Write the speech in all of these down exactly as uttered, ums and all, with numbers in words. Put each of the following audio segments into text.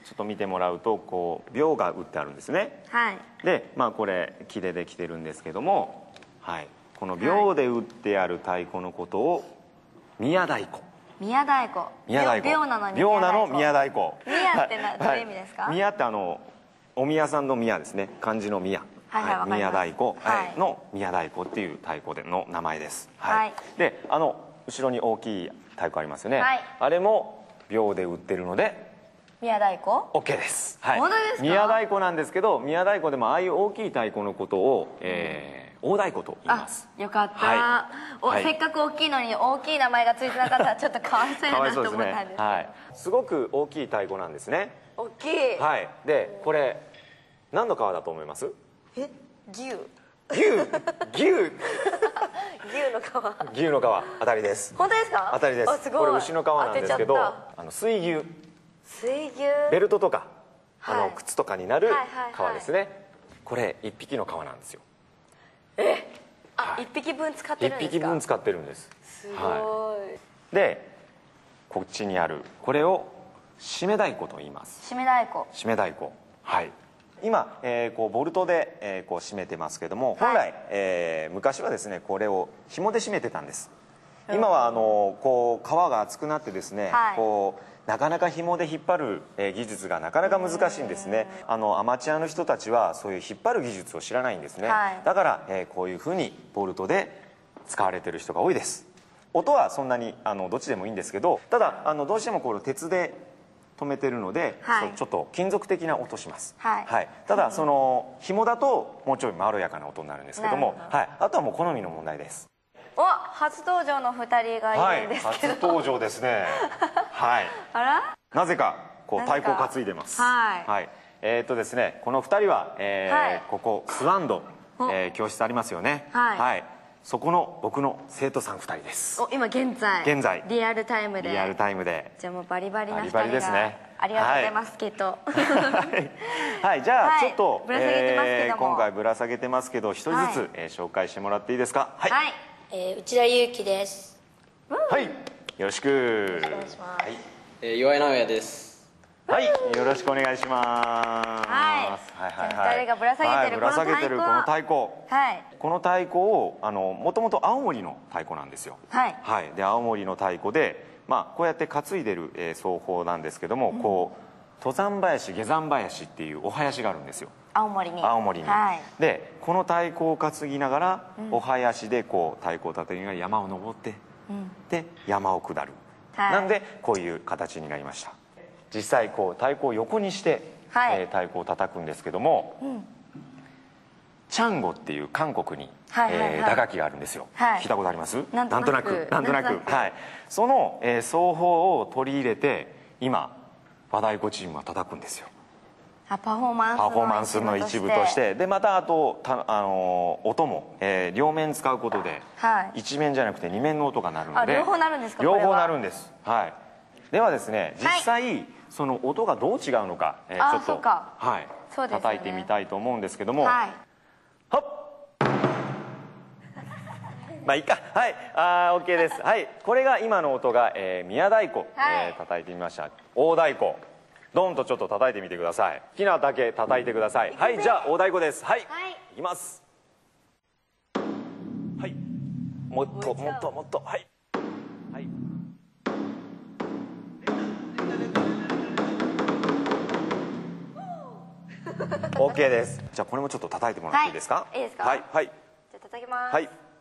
ちょっと見てもらうとこう鋲が打ってあるんですね。 はい。 でまあこれ木でできてるんですけども、はい、この鋲で打ってある太鼓のことを宮太鼓。 宮太鼓。 宮太鼓。 鋲なのに鋲なの宮太鼓。 宮ってな、どういう意味ですか？ 宮ってあのお宮さんの宮ですね。漢字の宮。 はいはい、わかります。 宮太鼓、 はい、 の宮太鼓っていう太鼓での名前です。 はい。はい、 であの後ろに大きい太鼓ありますよね。 はい、 あれも鋲で打ってるので宮太鼓 OK です。はい。 本当ですか？ 宮太鼓なんですけど、宮太鼓でもああいう大きい太鼓のことを、えー、大太鼓と言います。 あ、よかった。 はい、 お、 はい、 せっかく大きいのに大きい名前がついてなかったらちょっとかわいそうやなと思ったんですけど。 はい。すごく大きい太鼓なんですね。 大きい。 はい。でこれ何の皮だと思います？ え、牛。 牛牛牛の皮。 牛の皮当たりです。 本当ですか？ 当たりです。 すごい。 これ牛の皮なんですけど、あの水牛。 水牛。 ベルトとか、あの、 はい、 靴とかになる皮ですね。 はいはいはい、 これ一匹の皮なんですよ。 え、あ、 はい、 一匹分使ってるんですか？ 一匹分使ってるんです。 すごい。 はい、でこっちにあるこれを締め太鼓と言います。 締め太鼓。 締め太鼓。はい。今、えー、こうボルトで、えー、こう締めてますけども、本来、はい、えー、昔はですねこれを紐で締めてたんです。今はあのこう皮が厚くなってですね、はい、こうなかなか紐で引っ張る、えー、技術がなかなか難しいんですね。あのアマチュアの人たちはそういう引っ張る技術を知らないんですね。はい、だから、えー、こういうふうにボルトで使われてる人が多いです。音はそんなにあのどっちでもいいんですけど、ただあのどうしてもこれ鉄で止めてるので、はい、ちょっと金属的な音します。はい、はい、ただその紐だともうちょいまろやかな音になるんですけども、はい、あとはもう好みの問題です。 お、初登場のふたりがいるんですけど、 はい、初登場ですね。はい。 あら？ なぜかこう太鼓を担いでます。はい。はい、えー、っとですね、このふたりは、えーはい、ここスワンド、えー、教室ありますよね。はい。はい、そこの僕の生徒さんふたりです。 お、今現在。現在。リアルタイムで。 リアルタイムで。 じゃあもうバリバリなふたりが。 バリバリですね。 ありがとうございます、スケート。 はい、じゃあちょっとぶら下げてますけども、 今回ぶら下げてますけど一人ずつ、えー、紹介してもらっていいですか？ はい。はい、 えー、内田裕樹です。 はい、よろしく。 お願いします。はい、 えー、岩井直哉です。 はい、よろしくお願いします。 はい。はいはいはい。ふたりがぶら下げてるこの太鼓。ぶら下げてるこの太鼓。はい。この太鼓をあのもともと青森の太鼓なんですよ。はい。はい。で青森の太鼓で、まあこうやって担いでる、えー、奏法なんですけども、うん、こう登山林下山林っていうお囃子があるんですよ。 青森に。 青森に。はい。でこの太鼓を担ぎながら、うん、お囃子でこう太鼓を叩きながら山を登って、うん、で山を下る。はい。なんでこういう形になりました。実際こう太鼓を横にして、はい、えー、太鼓を叩くんですけども、うん、チャンゴっていう韓国に、はいはいはい、えー、打楽器があるんですよ。はい、聞いたことあります？なんとなくなんとなくはい。その、えー、奏法を取り入れて今和太鼓チームは叩くんですよ。 あ、パフォーマンスパフォーマンスの一部としてで、またあとた、あのー、音も、えー、両面使うことで、はい、一面じゃなくて二面の音が鳴るので、 あ、両方鳴るんですか？ 両方鳴るんです。はい。ではですね、実際、はい、その音がどう違うのか、えー、ちょっと、はい、ね、叩いてみたいと思うんですけども、はい、はっまあいいか、はい、あー OK です。はい、これが今の音が、えー、宮太鼓、はい、えー、叩いてみました。大太鼓ドンとちょっと叩いてみてください。好きなだけ叩いてください。はい、じゃあ大太鼓です。はい、はい、いきます。はい、もっともっともっと、はいはい。OK です。じゃあこれもちょっと叩いてもらっていいですか？ はい、いいですか？ はいはい。じゃあ叩きます。 はい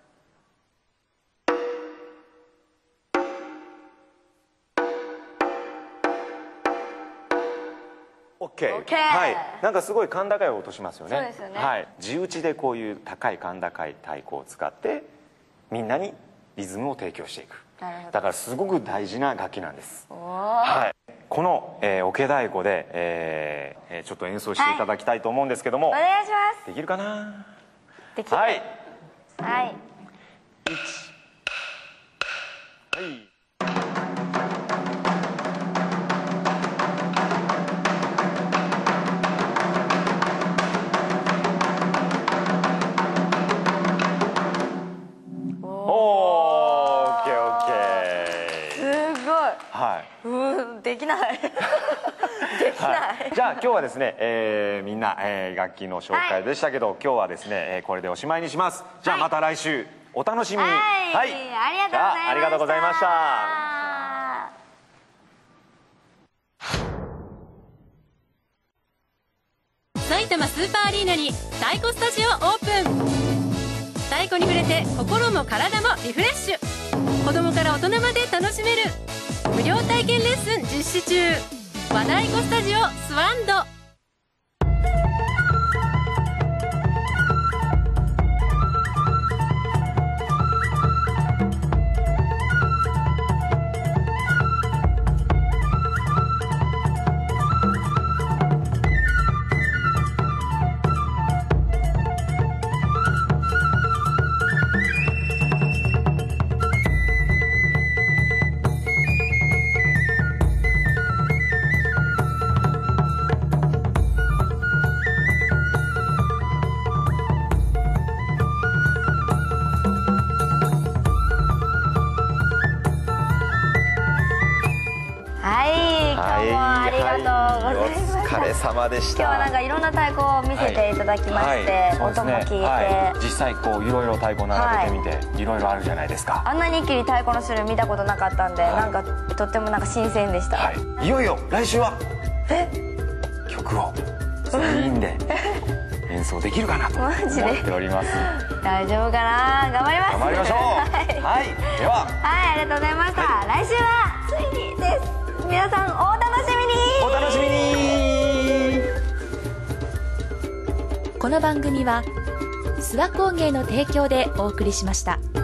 。OK。はい。なんかすごい甲高い音しますよね。 そうですよね。 はい。地打ちでこういう高い甲高い太鼓を使ってみんなにリズムを提供していく。なるほど。だからすごく大事な楽器なんです。はい。この、えー、桶太鼓で、えーえー、ちょっと演奏していただきたいと思うんですけども、 はい、お願いします。 できるかな？ できる。 はいはい。 いち、はい。 はい、うん、できないできなないじゃあ今日はですね、えーみんな、えー楽器の紹介でしたけど、今日はですね、えーこれでおしまいにします。じゃあまた来週お楽しみに。 はい、 はい、 ありがとうございました。 じゃあありがとうございました。 埼玉スーパーアリーナに太鼓スタジオオープン。太鼓に触れて心も体もリフレッシュ。子供から大人まで楽しめる無料体験レッスン実施中。和太鼓スタジオスワンド。 お疲れ様でした。 今日はなんかいろんな太鼓を見せていただきまして、はいはい、音も聞いて、はい、 実際こういろいろ太鼓並べてみて、はい、いろいろあるじゃないですか。 あんなに一気に太鼓の種類見たことなかったんで、はい、なんかとってもなんか新鮮でした。 はい、いよいよ来週はえ曲をさんにんで演奏できるかなと思っております。 大丈夫かな。頑張ります。 頑張りましょう。はい、はい、でははい、ありがとうございました。はい、来週はついにです。皆さんお楽しみに。 お楽しみに。 この番組は諏訪工芸の提供でお送りしました。